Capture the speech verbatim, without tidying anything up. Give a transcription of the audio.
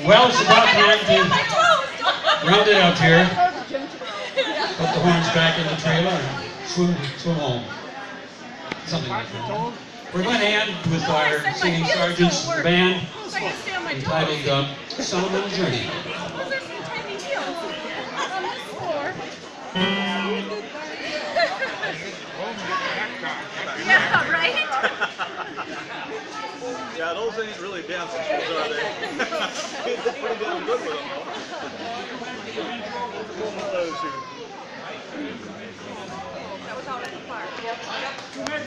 Well, it's about time to round it up here. Put the horns back in the trailer and swim, swim home. Something like that. We're going to end with our singing sergeants, the band, entitled uh, Solomon's Journey. Yeah, right? Yeah, those ain't really dancing shoes, are they? They look pretty damn good with them, though. Those shoes. That was already part.